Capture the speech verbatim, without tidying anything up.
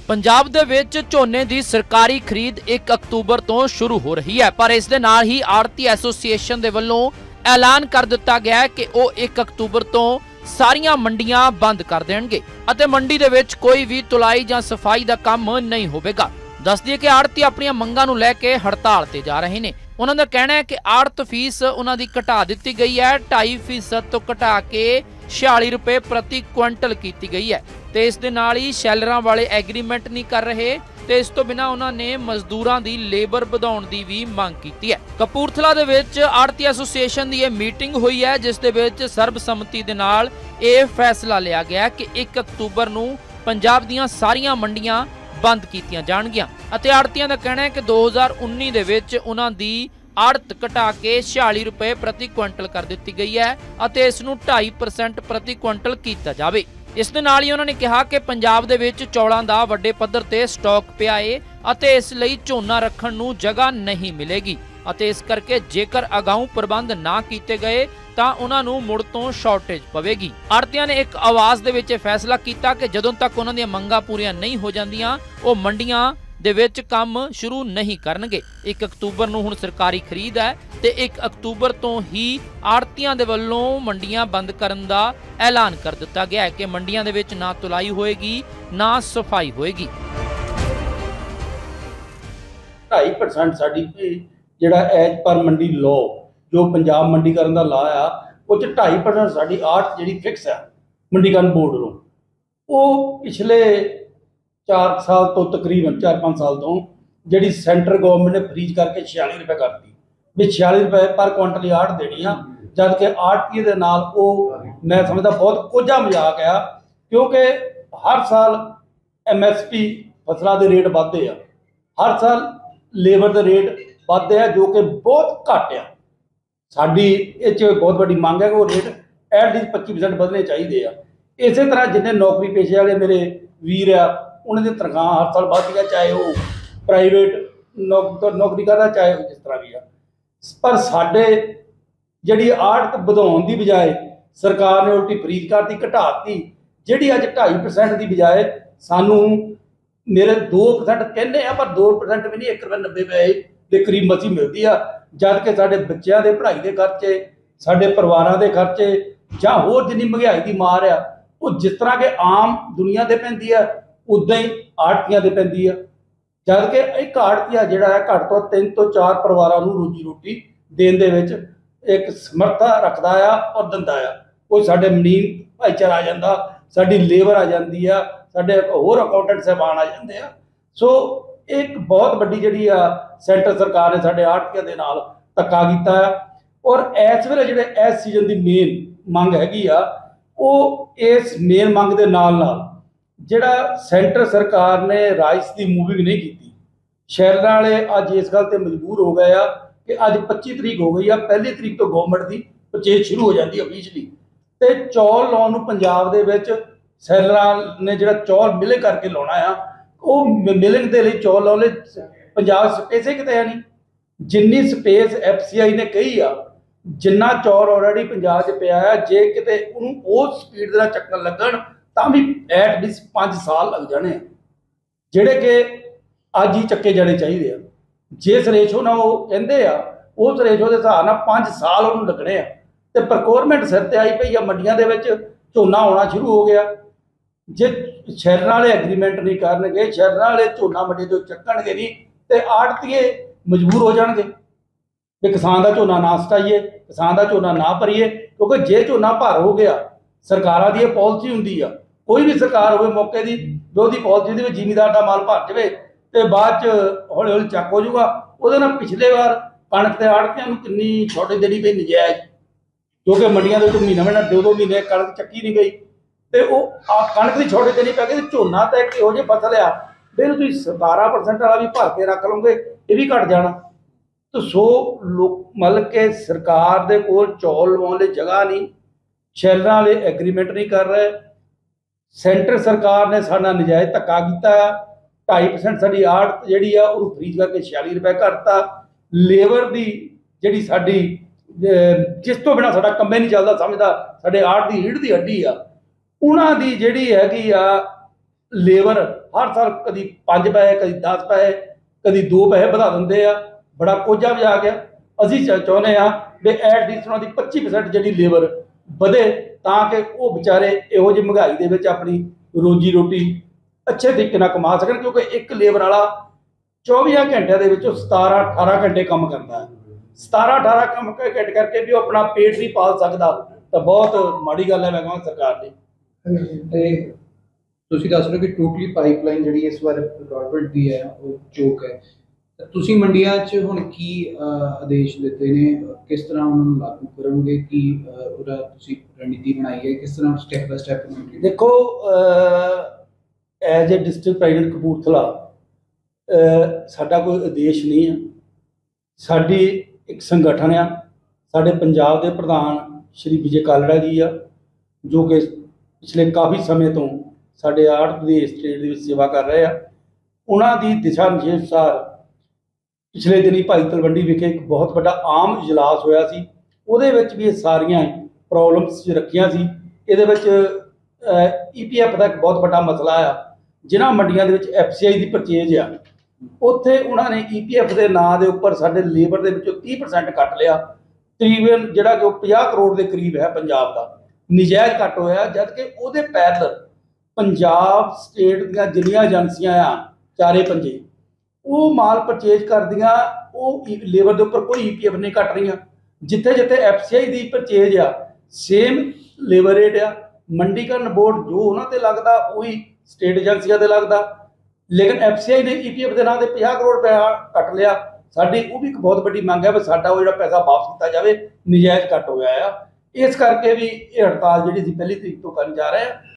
पंजाब दे विच झोने की सरकारी खरीद एक अक्तूबर तो शुरू हो रही है, पर इस दे नाल ही आड़ती एसोसीएशन दे वल्लों ऐलान कर दिता गया है कि वो एक अक्तूबर तो सारियां मंडियां बंद कर देणगे अते मंडी दे विच कोई भी तुलाई जां सफाई दा काम नहीं होवेगा। दस दिए कि आड़ती अपनी मंगां नूं लैके हड़ताल ते जा रहे ने। उन्हां दा कहना है कि आड़त फीस उन्हां दी घटा दित्ती गई है, ढाई फीसद तो घटा के छियाली रुपए प्रति क्विंटल की गई है। तो इस दे नाल ही शैलरां वाले एग्रीमेंट नहीं कर रहे तो इस तो बिना उन्होंने मजदूरां दी लेबर वधाउण दी भी मांग की है। कपूरथला दे विच आड़ती एसोसीएशन दी मीटिंग हुई है, जिस दे विच सर्बसम्मति दे नाल यह फैसला लिया गया कि एक अक्तूबर नूं पंजाब दीयां सारियां मंडियां बंद कीतियां जाणगीआं अते आड़तियां दा कहना है कि दो हज़ार उन्नी दे विच उन्हां दी आड़त घटा के छियाली रुपए प्रति क्विंटल कर दी गई है अते इस नूं ढाई परसेंट प्रति क्विंटल किया जावे। इस दे नाल ही उन्होंने कहा कि पंजाब दे विच चौलां दा वड्डे पद्धर ते स्टॉक पिया है अते इस लई झोना रखण नूं जगह नहीं मिलेगी अते इस करके जेकर अगाऊ प्रबंध ना कीते गए तां उन्हां नूं मुड़ तों शॉर्टेज पवेगी। आड़तियां ने एक आवाज़ दे विच फैसला कीता कि जदों तक उन्हां दीयां मंगां पूरीआं नहीं हो जांदियां ओह मंडियां दे विच काम शुरू नहीं करनगे। एक अक्तूबर नूं हुण सरकारी खरीद है ते एक अक्तूबर तो ही आड़तियां दे वल्लों मंडियां बंद करन दा ऐलान कर दिता गया है कि मंडियां दे विच ना तुलाई होएगी ना सफाई होएगी। ढाई परसेंट साडी जिहड़ा एज पर मंडी लॉ जो पंजाब मंडीकरण दा ला आ उह च ढाई परसेंट साडी आड़त जिहड़ी फिक्स है मंडीकरण बोर्ड नूं ਉਹ पिछले चार साल तो तकरीबन चार पाँच साल तो जी सेंटर गवर्नमेंट ने फ्रीज करके छियाली रुपए कर दी भी छियाली रुपए पर क्विंटल आड़ देनी आ, जबकि आड़ती के नाल वो मैं समझदा बहुत कोझा मजाक आ, क्योंकि हर साल एम एस पी फसलों के रेट बढ़ते हैं, हर साल लेबर के रेट बढ़ते हैं जो कि बहुत घट आ। साडी इस बहुत बड़ी मांग है कि वो रेट एटलीस्ट पच्ची परसेंट बढ़ने चाहिए। इस तरह जिन्हें नौकरी पेशे वाले मेरे वीर आ उन्होंने तनख्वाह हर साल बढ़ती है, चाहे वो प्राइवेट नौक नौकरी करता चाहे जिस तरह भी है, पर साढ़े जी आड़त बढ़ाने की बजाय सरकार ने उल्टी फ्रीज करती घटाती जी अज ढाई परसेंट की बजाय सानू मेरे दो परसेंट कहने हैं पर दो परसेंट भी नहीं, एक रुपये नब्बे पैसे के करीब मसी मिलती है, जबकि साढ़े बच्चों के पढ़ाई के खर्चे साढ़े परिवारों के खर्चे या होर जिन्नी महंगाई की मार आ वो जिस तरह के आम दुनिया से पैंती है उदा ही आड़तियां ते पैंदी है। जबकि एक आड़तिया जिहड़ा है घट तो तीन तो चार परिवारों को रोजी रोटी देने दे विच एक समर्था रखता है और दिंदा है। कोई साडे मनीम भाईचारा आ जाता, साडी लेबर आ जाती है, साडे होर अकाउंटेंट साहबान आ जाते हैं। सो एक बहुत बड़ी जिहड़ी आ सेंटर सरकार ने साडे आड़तिया दे नाल धक्का कीता है और इस वेले जिहड़े इस सीजन की मेन मंग हैगी आ वो इस मेन मंग दे नाल नाल जिहड़ा सेंटर सरकार ने राइस की मूविंग नहीं की, शहर वाले अज इस गल ते मजबूर हो गए आ कि अज पच्ची तरीक हो गई आ, पहली तरीक तो गवर्नमेंट की परचेज शुरू हो जाती है ऑफिशियली, तो चौल लाने नूं पंजाब दे विच सैलरां ने जिहड़ा चौल मिलिंग करके लाउणा आ वो मिलिंग दे लई चौल लाउणे पंजाब स्पेस किते है नहीं, जिन्नी स्पेस एफ सी आई ने कही आ जिन्ना चौल ऑलरेडी पंजाब च पिया है, जे किते उहनूं उस स्पीड दे नाल चक्कण लगण ਤਾਂ भी एटलीस्ट पाँच साल लग जाने ਜਿਹੜੇ कि ਅੱਜ ही चक्के जाने चाहिए। जिस रेशो ना वो कहते हैं उस रेशो के हिसाब नाल पाँच साल उन्होंने लगने आ ते प्रकोरमेंट सिर ते आई पई आ, मंडियां दे विच झोना आउणा शुरू हो गया। जे शहरां वाले एग्रीमेंट नहीं करनगे, शहरां वाले झोना मंडी तो चक्कणगे नहीं ते आड़तीए मजबूर हो जाणगे भी किसान का झोना ना सटाइए, किसान का झोना ना भरीए, क्योंकि जे झोना भर हो गया सरकारां दी पॉलिसी हुंदी आ, कोई भी सरकार हो मौके की जो दी पॉलिसी होंदी जिमीदार का माल भर जाए तो बाद च हौली हौली चक हो जाऊगा। वो पिछले बार कणक के आड़तियां कितनी छॉर्टेज देनी पई नजायज़, क्योंकि मंडियां के महीना महीना दो दो महीने कणक चक्की नहीं गई तो वो कणक की छॉर्टेज देनी पै गई। झोना तो एक इहो जिहा फसल आ फिर तुम सतारह परसेंट वाला भी भर के रख लोगे ये भी घट जाना। तो सो लोग मतलब कि सरकार दे कोल चौल लवाउण लई जगह नहीं, शैलरां वाले एग्रीमेंट नहीं कर रहे, सेंटर सरकार ने साडा नजायज़ धक्का कीता, ढाई परसेंट साडी आड़त जिहड़ी आ उहनूं फ्रीज करके छियाली रुपए करता, लेबर की जिहड़ी साडी जिस तो बिना साडा कम्मे नहीं चलदा समझदा, साडे आड़त की रीढ़ की हड्डी आ उन्हां दी जिहड़ी हैगी आ ਲੇਬਰ ਹਰ ਸਾਲ ਕਦੀ ਪੰਜ ਪੈਸੇ ਕਦੀ ਦਸ ਪੈਸੇ ਕਦੀ ਦੋ ਪੈਸੇ ਵਧਾ ਦਿੰਦੇ ਆ, ਬੜਾ ਕੋਝਾ ਵਜਾ ਗਿਆ। ਅਸੀਂ ਚ- ਚਾਹੁੰਦੇ ਆ ਵੀ ਐਟਲੀਸਟ ਉਹਨਾਂ ਦੀ ਪੱਚੀ ਪਰਸੈਂਟ ਜਿਹੜੀ ਲੇਬਰ ਵਧੇ, ਤਾਂ ਕਿ ਉਹ ਵਿਚਾਰੇ ਇਹੋ ਜਿਹੀ ਮਹਿੰਗਾਈ ਦੇ ਵਿੱਚ ਆਪਣੀ ਰੋਜੀ ਰੋਟੀ ਅੱਛੇ ਤਰੀਕੇ ਨਾਲ ਕਮਾ ਸਕਣ, ਕਿਉਂਕਿ ਇੱਕ ਲੇਬਰ ਵਾਲਾ ਚੌਵੀਆਂ ਘੰਟਿਆਂ ਦੇ ਵਿੱਚੋਂ ਸਤਾਰਾਂ ਅਠਾਰਾਂ ਘੰਟੇ ਕੰਮ ਕਰਦਾ ਹੈ। ਸਤਾਰਾਂ ਅਠਾਰਾਂ ਕੰਮ ਕ- ਘੰਟੇ ਕਰਕੇ ਵੀ ਉਹ ਆਪਣਾ ਪੇਟ ਨਹੀਂ ਪਾਲ ਸਕਦਾ, ਤਾਂ ਬਹੁਤ ਮਾੜੀ ਗੱਲ ਹੈ ਮੈਂ ਕਹਾਂ ਸਰਕਾਰ ਦੀ। ਤੇ ਤੁਸੀਂ ਦੱਸ ਰਹੇ ਹੋ ਕਿ ਟੋਟਲੀ ਪਾਈਪਲਾਈਨ ਜਿਹੜੀ ਇਸ ਵਾਰ ਗਵਰਨਮੈਂਟ ਦੀ ਹੈ ਉਹ ਚੋਕ ਹੈ। ਤਾਂ ਤੁਸੀਂ ਮੰਡੀਆਂ 'ਚ ਹੁਣ ਕੀ ਅਹ, ਆਦੇਸ਼ ਦਿੱਤੇ ਨੇ, ਕਿਸ ਤਰ੍ਹਾਂ ਉਹਨਾਂ ਨੂੰ ਲਾਗੂ ਕਰੋਗੇ, ਕੀ ਅਹ, ਉਹਦਾ ਤੁਸੀਂ ਰਣਨੀਤੀ ਬਣਾਈ ਹੈ, ਕਿਸ ਤਰ੍ਹਾਂ ਸਟੈਪ ਬਾਈ ਸਟੈਪ? ਦੇਖੋ, as a district president Kapurthala uh, ਸਾਡਾ ਕੋਈ ਆਦੇਸ਼ ਨਹੀਂ ਹੈ। ਸਾਡੀ ਇੱਕ ਸੰਗਠਨ ਆ, ਸਾਡੇ ਪੰਜਾਬ ਦੇ ਪ੍ਰਧਾਨ ਸ਼੍ਰੀ ਵਿਜੇ ਕਾਲੜਾ ਜੀ ਆ, ਜੋ ਕਿ ਪਿਛਲੇ ਕਾਫੀ ਸਮੇਂ ਤੋਂ ਸਾਡੇ ਆੜਤ ਦੀ ਸਟੇਟ ਦੇ ਵਿੱਚ ਸੇਵਾ ਕਰ ਰਹੇ ਆ। ਉਹਨਾਂ ਦੀ ਦਿਸ਼ਾ ਨਿਰਦੇਸ਼ ਅਨੁਸਾਰ ਪਿਛਲੇ ਦਿਨੀ ਭਾਈ ਤਲਵੰਡੀ ਵਿਖੇ ਇੱਕ ਬਹੁਤ ਵੱਡਾ ਆਮ ਇਜਲਾਸ ਹੋਇਆ ਸੀ। ਉਹਦੇ ਵਿੱਚ ਵੀ ਇਹ ਸਾਰੀਆਂ ਪ੍ਰੋਬਲਮਸ ਰੱਖੀਆਂ ਸੀ। ਇਹਦੇ ਵਿੱਚ ਈ ਪੀ ਐਫ ਦਾ ਇੱਕ ਬਹੁਤ ਵੱਡਾ ਮਸਲਾ ਆ। ਜਿਨ੍ਹਾਂ ਮੰਡੀਆਂ ਦੇ ਵਿੱਚ ਐਫ ਸੀ ਆਈ ਦੀ ਪਰਚੇਜ ਆ, ਉੱਥੇ ਉਹਨਾਂ ਨੇ ਈ ਪੀ ਐਫ ਦੇ ਨਾਂ ਦੇ ਉੱਪਰ ਸਾਡੇ ਲੇਬਰ ਦੇ ਵਿੱਚੋਂ ਤੀਹ ਪਰਸੈਂਟ ਕੱਟ ਲਿਆ। ਤਕਰੀਬਨ ਜਿਹੜਾ ਕਿ ਉਹ ਪੰਜਾਹ ਕਰੋੜ ਦੇ ਕਰੀਬ ਹੈ ਪੰਜਾਬ ਦਾ ਨਜਾਇਜ਼ ਕੱਟ ਹੋਇਆ, ਜਦ ਕਿ ਉਹਦੇ ਪੈਰਲਲ ਪੰਜਾਬ ਸਟੇਟ ਦੀਆਂ ਜਿੰਨੀਆਂ ਏਜੰਸੀਆਂ ਆ ਚਾਰੇ ਪੰਜੇ, ਉਹ ਮਾਲ ਪਰਚੇਜ ਕਰਦੀਆਂ, ਉਹ ਲੇਬਰ ਦੇ ਉੱਪਰ ਕੋਈ ਈ ਪੀ ਐਫ ਨਹੀਂ ਕੱਟ ਰਹੀਆਂ। ਜਿੱਥੇ ਜਿੱਥੇ ਐਫ ਸੀ ਆਈ ਦੀ ਪਰਚੇਜ ਆ, ਸੇਮ ਲੇਬਰ ਰੇਟ ਆ। ਮੰਡੀਕਰਨ ਬੋਰਡ ਜੋ ਉਹਨਾਂ ਤੇ ਲੱਗਦਾ ਉਹੀ ਸਟੇਟ ਏਜੰਸੀਆਂ ਤੇ ਲੱਗਦਾ, ਲੇਕਿਨ ਐਫ ਸੀ ਆਈ ਨੇ ਈ ਪੀ ਐਫ ਦੇ ਨਾਂ ਤੇ ਪੰਜਾਹ ਕਰੋੜ ਰੁਪਇਆ ਕੱਟ ਲਿਆ। ਸਾਡੀ ਉਹ ਵੀ ਇੱਕ ਬਹੁਤ ਵੱਡੀ ਮੰਗ ਹੈ ਵੀ ਸਾਡਾ ਉਹ ਜਿਹੜਾ ਪੈਸਾ ਵਾਪਸ ਕੀਤਾ ਜਾਵੇ, ਨਜਾਇਜ਼ ਕੱਟ ਹੋਇਆ ਆ। ਇਸ ਕਰਕੇ ਵੀ ਇਹ ਹੜਤਾਲ ਜਿਹੜੀ ਅਸੀਂ ਪਹਿਲੀ ਤਰੀਕ ਤੋਂ ਕਰਨ ਜਾ ਰਹੇ ਹਾਂ।